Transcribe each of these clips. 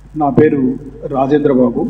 నా పేరు రాజేంద్ర బాబు.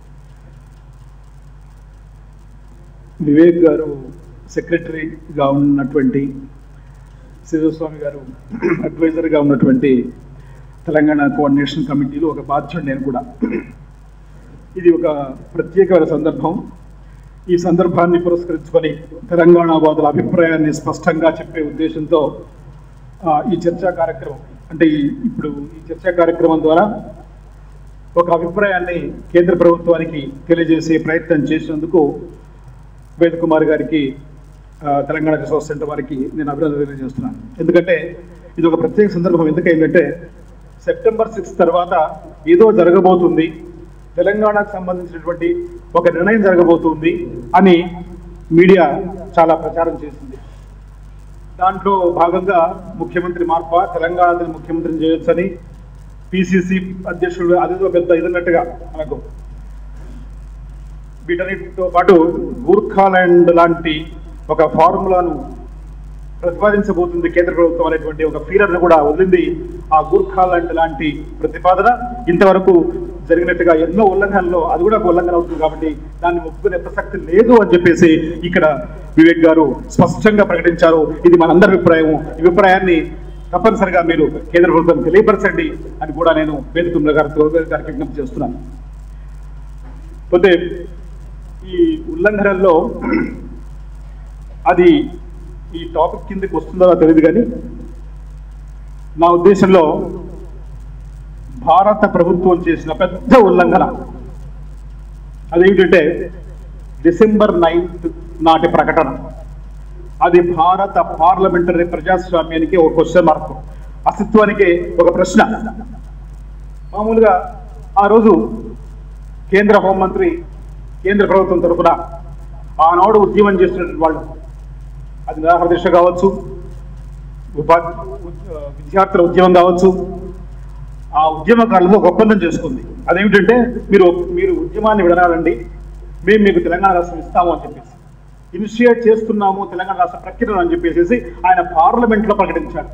వివేక్ గారు సెక్రటరీగా ఉన్నటువంటి, శివస్వామి గారు అడ్వైజర్గా ఉన్నటువంటి తెలంగాణ కోఆర్డినేషన్ కమిటీలో ఒక బాధ్యుడు నేను కూడా. ఇది ఒక ప్రత్యేకమైన సందర్భం. ఈ సందర్భాన్ని పురస్కరించుకొని తెలంగాణ వాదుల అభిప్రాయాన్ని స్పష్టంగా చెప్పే ఉద్దేశంతో ఈ చర్చా కార్యక్రమం, అంటే ఇప్పుడు ఈ చర్చా కార్యక్రమం ద్వారా ఒక అభిప్రాయాన్ని కేంద్ర ప్రభుత్వానికి తెలియజేసే ప్రయత్నం చేసినందుకు వేద్ కుమార్ గారికి, తెలంగాణ రిసోర్స్ సెంటర్ వారికి నేను అభినందనలు తెలియజేస్తున్నాను. ఎందుకంటే ఇది ఒక ప్రత్యేక సందర్భం. ఎందుకంటే సెప్టెంబర్ 6 తర్వాత ఏదో జరగబోతుంది, తెలంగాణకు సంబంధించినటువంటి ఒక నిర్ణయం జరగబోతుంది అని మీడియా చాలా ప్రచారం చేసింది. దాంట్లో భాగంగా ముఖ్యమంత్రి మార్ప, తెలంగాణ ముఖ్యమంత్రిని చేయొచ్చని, పిసిసి అధ్యక్షుడు అదేదో పెద్ద ఇదన్నట్టుగా మనకు వీటన్నిటితో పాటు గూర్ఖాలాండ్ లాంటి ఒక ఫార్ములాను ప్రతిపాదించబోతుంది కేంద్ర ప్రభుత్వం అనేటువంటి ఒక ఫీలర్ను కూడా వదిలింది. ఆ గూర్ఖాలాండ్ లాంటి ప్రతిపాదన ఇంతవరకు జరిగినట్టుగా ఎన్నో ఉల్లంఘనలో అది కూడా ఒక ఉల్లంఘన అవుతుంది. కాబట్టి దాన్ని ఒప్పుకునే ప్రసక్తి లేదు అని చెప్పేసి ఇక్కడ వివేక్ గారు స్పష్టంగా ప్రకటించారు. ఇది మనందరి అభిప్రాయం. ఈ అభిప్రాయాన్ని తప్పనిసరిగా మీరు కేంద్ర ప్రభుత్వం తెలియపరచండి అని కూడా నేను వేద్ కుమార్ గారికి విజ్ఞప్తి చేస్తున్నాను. పోతే ఈ ఉల్లంఘనల్లో అది ఈ టాపిక్ కిందకి వస్తుందో తెలియదు, కానీ నా ఉద్దేశంలో భారత ప్రభుత్వం చేసిన పెద్ద ఉల్లంఘన అదేమిటంటే డిసెంబర్ 9 నాటి ప్రకటన. అది భారత పార్లమెంటరీ ప్రజాస్వామ్యానికి ఒక క్వశ్చన్ మార్క్, అస్తిత్వానికి ఒక ప్రశ్న. మామూలుగా ఆ రోజు కేంద్ర హోంమంత్రి కేంద్ర ప్రభుత్వం తరఫున ఆనాడు ఉద్యమం చేస్తున్నటువంటి వాళ్ళు, అది నిరాహార దీక్ష కావచ్చు, విద్యార్థుల ఉద్యమం కావచ్చు, ఆ ఉద్యమకారులతో ఒక ఒప్పందం చేసుకుంది. అదేమిటంటే మీరు ఉద్యమాన్ని విడనాలండి, మేము మీకు తెలంగాణ రాష్ట్రం ఇస్తాము అని చెప్పేసి ఇనిషియేట్ చేస్తున్నాము తెలంగాణ రాష్ట్ర ప్రక్రియను అని చెప్పేసి ఆయన పార్లమెంట్లో ప్రకటించాడు.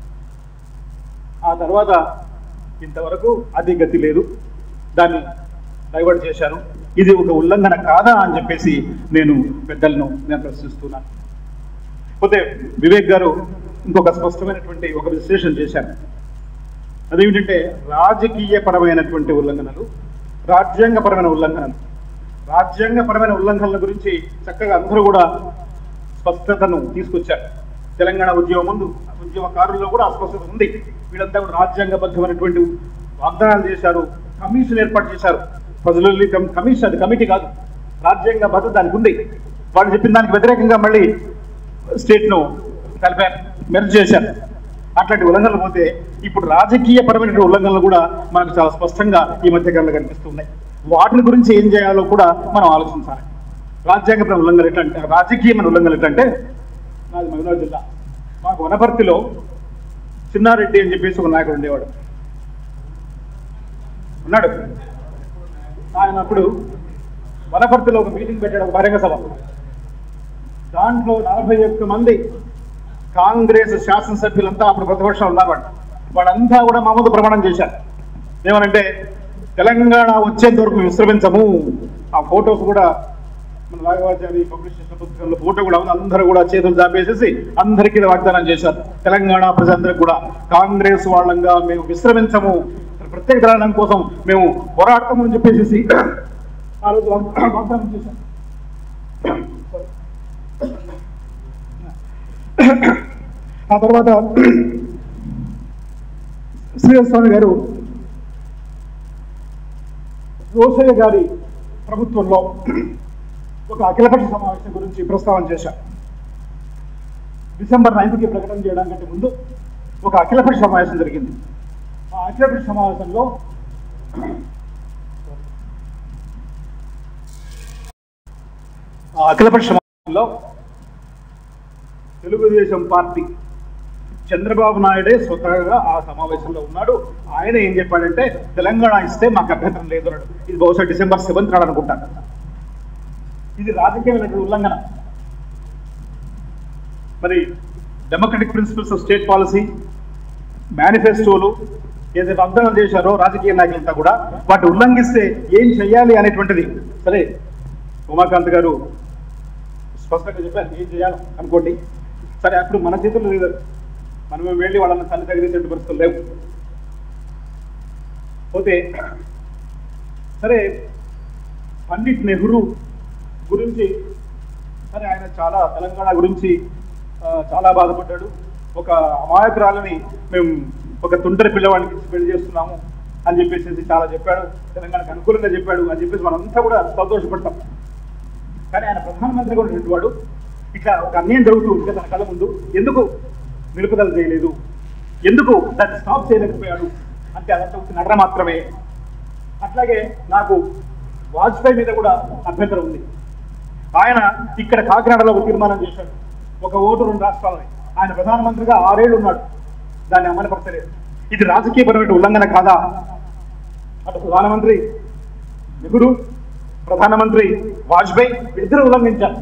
ఆ తర్వాత ఇంతవరకు అది గతి లేదు, దాన్ని డైవర్ట్ చేశారు. ఇది ఒక ఉల్లంఘన కాదా అని చెప్పేసి నేను ప్రశ్నిస్తున్నాను. పోతే వివేక్ గారు ఇంకొక స్పష్టమైనటువంటి ఒక విశ్లేషణ చేశారు. అదేమిటంటే రాజకీయపరమైనటువంటి ఉల్లంఘనలు, రాజ్యాంగపరమైన ఉల్లంఘనలు. రాజ్యాంగపరమైన ఉల్లంఘనల గురించి చక్కగా అందరూ కూడా స్పష్టతను తీసుకొచ్చారు. తెలంగాణ ఉద్యమం ముందు ఉద్యమకారుల్లో కూడా అస్పష్టత ఉంది. వీళ్ళంతా కూడా రాజ్యాంగబద్ధమైనటువంటి వాగ్దానాలు చేశారు, కమిషన్ ఏర్పాటు చేశారు. ప్రజలు కమిషన్, అది కమిటీ కాదు, రాజ్యాంగబద్ధత దానికి ఉంది. వాళ్ళు చెప్పిన దానికి వ్యతిరేకంగా మళ్ళీ స్టేట్ను కలిపారు, మెర్జ్ చేశారు. అట్లాంటి ఉల్లంఘనలు పోతే ఇప్పుడు రాజకీయపరమైన ఉల్లంఘనలు కూడా మనకు చాలా స్పష్టంగా ఈ మధ్యకాలంలో కనిపిస్తున్నాయి. వాటిని గురించి ఏం చేయాలో కూడా మనం ఆలోచించాలి. రాజ్యాంగపరమైన ఉల్లంఘనలు ఎట్లంటే, రాజకీయమైన ఉల్లంఘనలు ఎట్లంటే, నాది మహబూబాబాద్ జిల్లా, మాకు వనపర్తిలో చిన్నారెడ్డి అని చెప్పేసి ఒక నాయకుడు ఉండేవాడు, ఉన్నాడు. ఆయన అప్పుడు వనపర్తిలో ఒక మీటింగ్ పెట్టాడు, ఒక బహిరంగ సభ. దాంట్లో 41 మంది కాంగ్రెస్ శాసనసభ్యులంతా అప్పుడు ప్రతిపక్షం ఉన్నారు. వాళ్ళంతా కూడా మా ముందు ప్రమాణం చేశారు. ఏమనంటే తెలంగాణ వచ్చేంత వరకు విశ్రమించము. ఆ ఫోటోస్ కూడా మన రాఘవాచారి పబ్లిష్ చేసిన పుస్తకంలో ఫోటో కూడా ఉంది. అందరూ కూడా చేతులు చాపేసేసి అందరికీ వాగ్దానం చేశారు, తెలంగాణ ప్రజలందరికీ కూడా కాంగ్రెస్ వాళ్ళంగా మేము విశ్రమించము, ప్రత్యేక తెలంగాణ కోసం మేము పోరాడతామని చెప్పేసి ఆ రోజు వాగ్దానం చేశారు. ఆ తర్వాత శ్రీస్వామి గారు రోసయ్య గారి ప్రభుత్వంలో ఒక అఖిలపక్ష సమావేశం గురించి ప్రస్తావన చేశారు. డిసెంబర్ 9కి ప్రకటన చేయడానికంటే ముందు ఒక అఖిలపక్ష సమావేశం జరిగింది. ఆ అఖిలపక్ష సమావేశంలో తెలుగుదేశం పార్టీ చంద్రబాబు నాయుడే స్వతహాగా ఆ సమావేశంలో ఉన్నాడు. ఆయన ఏం చెప్పాడంటే తెలంగాణ ఇస్తే మాకు అభ్యంతరం లేదు అన్నాడు. ఇది బహుశా డిసెంబర్ 7 నాడు అనుకుంటాను. ఇది రాజకీయమైన ఉల్లంఘన. మరి democratic principles of state policy, మేనిఫెస్టోలు ఏదైతే వాగ్దానం చేశారో రాజకీయ నాయకులంతా కూడా వాటి ఉల్లంఘిస్తే ఏం చెయ్యాలి అనేటువంటిది సరే ఉమాకాంత్ గారు స్పష్టంగా చెప్పారు ఏం చేయాలి అనుకోండి. సరే అప్పుడు మన చేతుల్లో లేదు, మనమే వెళ్ళి వాళ్ళని తల్లి తగిలేసే పరిస్థితులు లేవు. పోతే సరే పండిట్ నెహ్రూ గురించి సరే ఆయన చాలా తెలంగాణ గురించి చాలా బాధపడ్డాడు. ఒక అమాయకురాలని మేము ఒక తుంటరి పిల్లవాడికి పెళ్లి చేస్తున్నాము అని చెప్పేసి చాలా చెప్పాడు, తెలంగాణకు అనుకూలంగా చెప్పాడు అని చెప్పేసి మనంతా కూడా సంతోషపడతాం. కానీ ఆయన ప్రధానమంత్రిగా ఉన్నటువంటి వాడు ఇట్లా ఒక అన్యాయం జరుగుతూ ఉంటే తన కళ్ళ ముందు ఎందుకు నిలుపుదల చేయలేదు, ఎందుకు దాన్ని స్టాప్ చేయలేకపోయాడు అంటే అదంతా నటన మాత్రమే. అట్లాగే నాకు వాజ్పేయి మీద కూడా అభ్యంతరం ఉంది. ఆయన ఇక్కడ కాకినాడలో ఒక తీర్మానం చేశాడు, ఒక ఓటు 2 రాష్ట్రాలని. ఆయన ప్రధానమంత్రిగా 6 ఏళ్ళు ఉన్నాడు, దాన్ని అమలుపరచలేదు. ఇది రాజకీయపరమైన ఉల్లంఘన కాదా? అటు ప్రధానమంత్రి నెహ్రూ, ప్రధానమంత్రి వాజ్పేయి ఇద్దరు ఉల్లంఘించారు.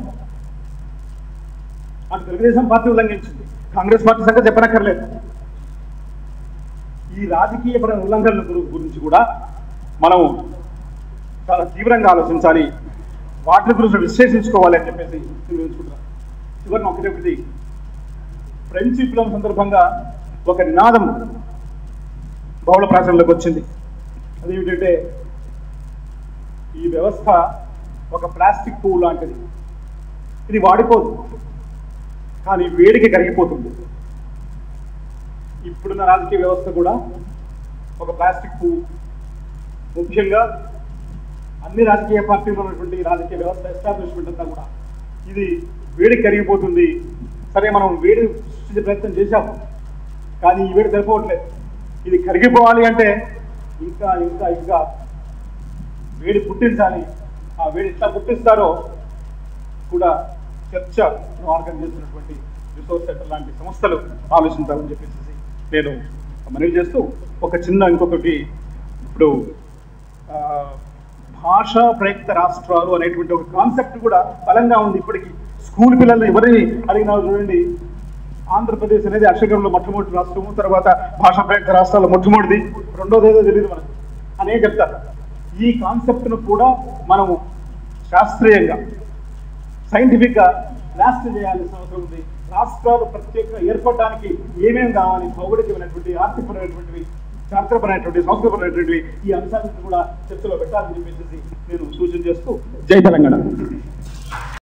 అటు తెలుగుదేశం పార్టీ ఉల్లంఘించింది, కాంగ్రెస్ పార్టీ సంగతి చెప్పనక్కర్లేదు. ఈ రాజకీయపరమైన ఉల్లంఘనల గురించి కూడా మనం చాలా తీవ్రంగా ఆలోచించాలి, వాటి గురించి విశ్లేషించుకోవాలి అని చెప్పేసి నిర్ణయించుకుంటున్నాం. చివరిని ఒకటి ఫ్రెంచ్ విప్లవం సందర్భంగా ఒక నినాదం బహుళ ప్రాచీనంలోకి వచ్చింది. అదేమిటంటే ఈ వ్యవస్థ ఒక ప్లాస్టిక్ పువ్వు లాంటిది, ఇది వాడిపోదు కానీ వేడికి కరిగిపోతుంది. ఇప్పుడున్న రాజకీయ వ్యవస్థ కూడా ఒక ప్లాస్టిక్ పువ్వు. ముఖ్యంగా అన్ని రాజకీయ పార్టీలు ఉన్నటువంటి రాజకీయ వ్యవస్థ ఎస్టాబ్లిష్మెంట్ అంతా కూడా ఇది వేడి కరిగిపోతుంది. సరే మనం వేడి సృష్టించే ప్రయత్నం చేశాము కానీ ఈ వేడి సరిపోవట్లేదు, ఇది కరిగిపోవాలి అంటే ఇంకా ఇంకా ఇంకా వేడి పుట్టించాలి. ఆ వేడి ఎట్లా పుట్టిస్తారో కూడా చర్చ ఆర్గనైజ్ చేస్తున్నటువంటి రిసోర్స్ సెంటర్ లాంటి సంస్థలు ఆలోచించాలని చెప్పేసి నేను మనవి చేస్తూ ఒక చిన్న ఇంకొకటి ఇప్పుడు భాషా ప్రయుక్త రాష్ట్రాలు అనేటువంటి ఒక కాన్సెప్ట్ కూడా బలంగా ఉంది. ఇప్పటికీ స్కూల్ పిల్లల్ని ఎవరిని అడిగినా చూడండి, ఆంధ్రప్రదేశ్ అనేది అక్షరంలో మొట్టమొదటి రాష్ట్రము, తర్వాత భాషా ప్రయుక్త రాష్ట్రాల్లో మొట్టమొదటిది, రెండోది ఏదో తెలియదు మనకు అనే చెప్తారు. ఈ కాన్సెప్ట్ను కూడా మనము శాస్త్రీయంగా సైంటిఫిక్గా లాస్ట్ చేయాల్సిన అవసరం ఉంది. రాష్ట్రాలు ప్రత్యేకంగా ఏర్పడడానికి ఏమేమి కావాలి, భౌగోళికమైనటువంటి, ఆర్థికపరమైనటువంటివి, శాస్త్రపరమైనటువంటి, సంస్కృతపరమైనటువంటివి ఈ అంశాలను కూడా చర్చలో పెట్టాలని చెప్పేసి నేను సూచన చేస్తూ జై తెలంగాణ.